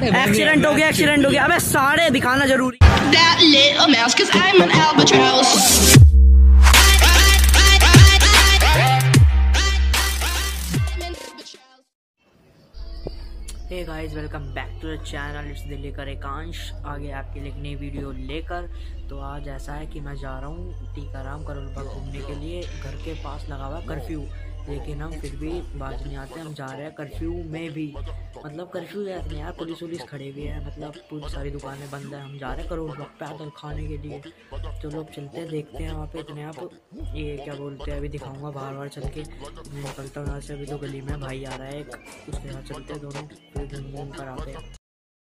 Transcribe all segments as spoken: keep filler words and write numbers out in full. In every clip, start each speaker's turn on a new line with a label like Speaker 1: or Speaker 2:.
Speaker 1: Accident हो गया accident हो गया। अबे सारे दिखाना जरूरी।
Speaker 2: That little mouse, 'cause I'm an albatross.
Speaker 1: Hey guys, welcome back to the channel. It's Delhi का एकांश आगे आपके लिए एक नई वीडियो लेकर। तो आज ऐसा है कि मैं जा रहा हूँ टीकाराम करोल बाग घूमने के लिए। घर के पास लगा हुआ कर्फ्यू, लेकिन हम फिर भी बाज नहीं आते। हम जा रहे हैं कर्फ्यू में भी, मतलब कर्फ्यू जैसे नहीं यार, पुलिस वुलिस खड़े हुए हैं, मतलब पूरी सारी दुकानें बंद है। हम जा रहे हैं करोल बाग पैदल खाने के लिए। तो लोग चलते हैं, देखते हैं वहाँ पे इतने आप ये क्या बोलते हैं, अभी दिखाऊंगा बार बार चल के। मैं निकलता हूँ यहाँ से। अभी तो गली में भाई आ रहा है एक, उसके साथ चलते हैं दोनों, फिर घूम घूम कर आते हैं।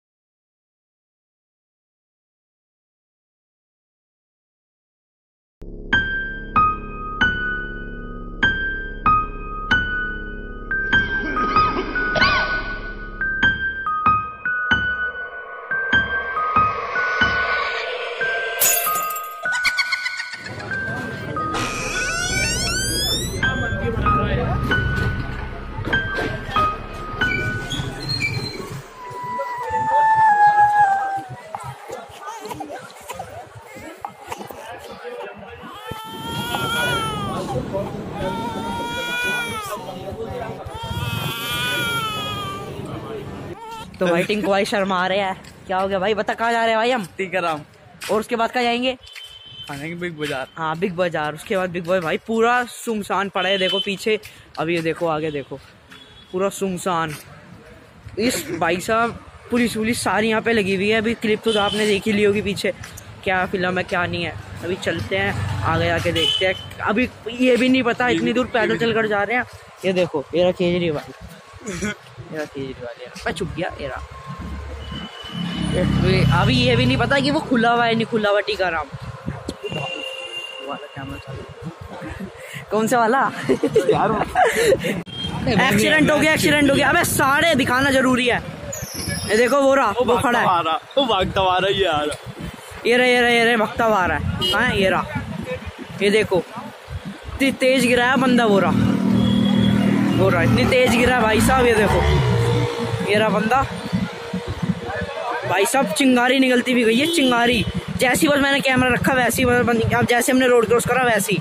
Speaker 1: तो भाई टिंकू भाई शर्मा आ रहे हैं। क्या हो गया भाई, बता कहाँ जा रहे हैं भाई हम?
Speaker 3: टीकाराम।
Speaker 1: और उसके बाद कहाँ जाएंगे?
Speaker 3: खाने बिग बाजार।
Speaker 1: हाँ बिग बाजार। उसके बाद बिग बाजार। भाई पूरा सुनसान पड़ा है, देखो पीछे, अभी ये देखो आगे देखो, पूरा सुनसान। इस भाई साहब पुलिस वुलिस सारी यहाँ पे लगी हुई है। अभी क्लिप तो आपने देख ही ली होगी पीछे, क्या फिल्म है क्या नहीं है। अभी चलते हैं आगे आके देखते हैं। अभी ये भी नहीं पता इतनी दूर पैदल चल कर जा रहे हैं। ये देखो ये रहा केजरीवाल, मेरा केजरीवाल मैं छुप गया। ये रहा। अभी ये भी नहीं पता कि वो खुला हुआ है नहीं खुला हुआ टीकाराम। कौन से वाला? एक्सीडेंट हो गया एक्सीडेंट हो गया। अबे सारे दिखाना जरूरी है। ये देखो वो रहा, वो खड़ा है,
Speaker 3: वो भागता आ रहा है यार।
Speaker 1: ये रहा ये रहा ये रहा भगता आ रहा है। हाँ ये रहा, ये देखो इतनी तेज गिरा है बंदा। वो रहा वो रहा इतनी तेज गिरा है भाई साहब। ये देखो ये रहा बंदा भाई साहब। चिंगारी निकलती भी गई है, चिंगारी जैसी। बस मैंने कैमरा रखा वैसी, अब जैसे हमने रोड क्रॉस करा वैसी।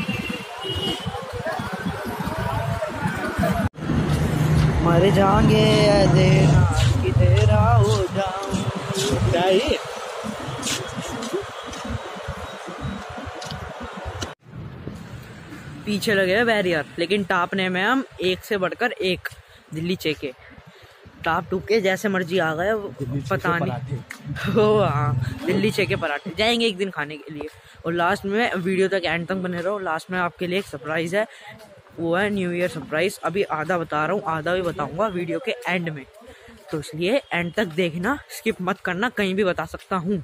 Speaker 1: मर जाएंगे देना कि तेरा हो जाऊं। क्या ये पीछे लगे हैं बैरियर, लेकिन टापने में हम एक से बढ़कर एक दिल्ली चेके टाप टूप के जैसे मर्जी आ गए। पता नहीं हो। हाँ दिल्ली चेके पराठे जाएंगे एक दिन खाने के लिए। और लास्ट में वीडियो तक एंड तक बने रहो। लास्ट में आपके लिए एक सरप्राइज है, वो है न्यू ईयर सरप्राइज। अभी आधा बता रहा हूँ, आधा भी बताऊंगा वीडियो के एंड में, तो इसलिए एंड तक देखना, स्किप मत करना, कहीं भी बता सकता हूँ।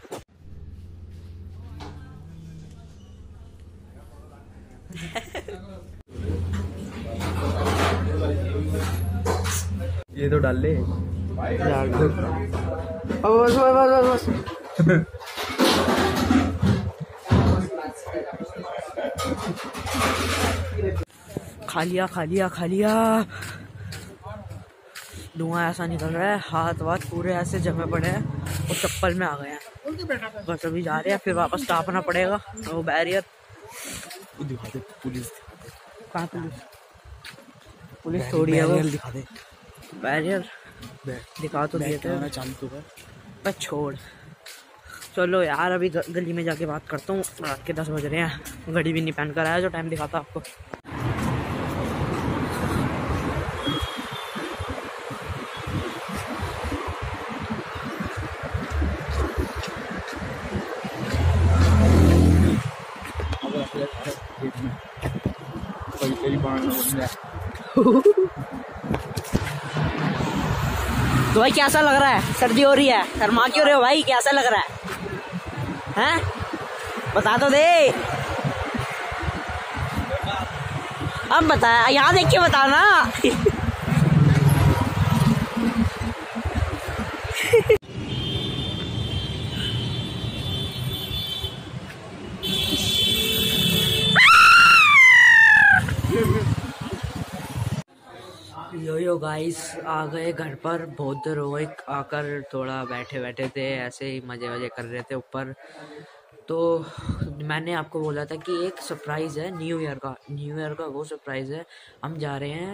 Speaker 3: ये तो डाल ले।
Speaker 1: डाल दो। बस बस बस बस। खा लिया खा लिया खा लिया। धुआं ऐसा निकल रहा है, हाथ वाथ पूरे ऐसे जमे पड़े हैं और चप्पल में आ गए हैं। बस अभी जा रहे हैं, फिर वापस टापना पड़ेगा। वो बैरियर
Speaker 3: पुलिस
Speaker 1: कहाँ? पुलिस पुलिस थोड़ी है वो।
Speaker 3: दिखा दे
Speaker 1: बैरियर दिखा तो दिए थे। बस छोड़, चलो यार अभी गली में जाके बात करता हूँ। रात के दस बज रहे हैं, घड़ी भी नहीं पहन कर आया जो टाइम दिखाता आपको। तो भाई कैसा लग रहा है? सर्दी हो रही है, शर्मा क्यों रहे हो भाई? कैसा लग रहा है हैं? बता तो दे। अब बता, यहाँ देख के बता ना। यो यो गाइस आ गए घर पर। बहुत देर हो गई आकर, थोड़ा बैठे बैठे थे ऐसे ही मज़े वजे कर रहे थे ऊपर। तो मैंने आपको बोला था कि एक सरप्राइज़ है न्यू ईयर का। न्यू ईयर का वो सरप्राइज़ है, हम जा रहे हैं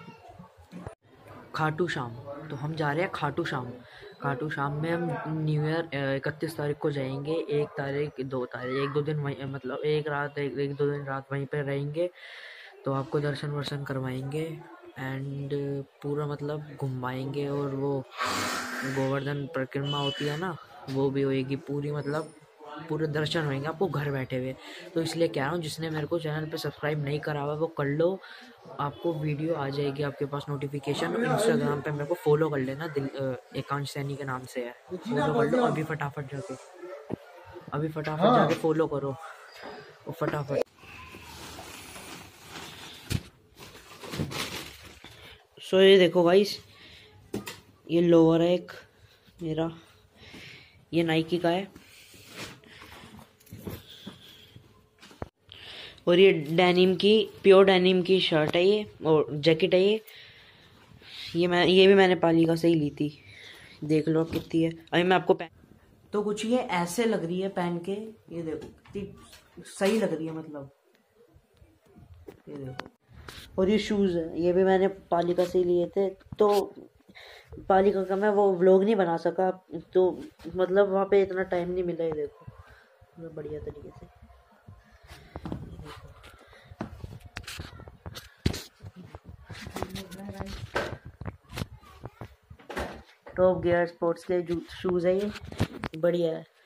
Speaker 1: खाटू श्याम। तो हम जा रहे हैं खाटू श्याम। खाटू श्याम में हम न्यू ईयर इकतीस तारीख को जाएंगे। एक तारीख दो तारीख एक दो दिन वहीं, मतलब एक रात एक, एक दो दिन रात वहीं पर रहेंगे। तो आपको दर्शन वर्शन करवाएंगे एंड पूरा मतलब घुमाएंगे। और वो गोवर्धन परिक्रमा होती है ना, वो भी होएगी पूरी, मतलब पूरे दर्शन होंगे आपको घर बैठे हुए। तो इसलिए कह रहा हूँ, जिसने मेरे को चैनल पे सब्सक्राइब नहीं करा हुआ वो कर लो। आपको वीडियो आ जाएगी आपके पास नोटिफिकेशन। इंस्टाग्राम पे मेरे को फॉलो कर लेना, दिल एकांश सैनी के नाम से है। फॉलो कर लो अभी फटाफट जाके, अभी फटाफट जाके फॉलो करो और फटाफट। सो ये देखो गाइस, ये लोअर है एक मेरा, ये नाइकी का है। और ये डेनिम की, प्योर डेनिम की शर्ट है ये, और जैकेट है ये। ये मैं ये भी मैंने पालिका से ही ली थी, देख लो कितनी है। अभी मैं आपको पहन, तो कुछ ये ऐसे लग रही है पहन के, ये देखो कितनी सही लग रही है, मतलब ये देखो। और ये शूज़ है, ये भी मैंने पालिका से ही लिए थे। तो पालिका का मैं वो व्लॉग नहीं बना सका, तो मतलब वहाँ पे इतना टाइम नहीं मिला। ये देखो मतलब बढ़िया तरीके से। टॉप गियर स्पोर्ट्स के शूज़ है ये, बढ़िया है।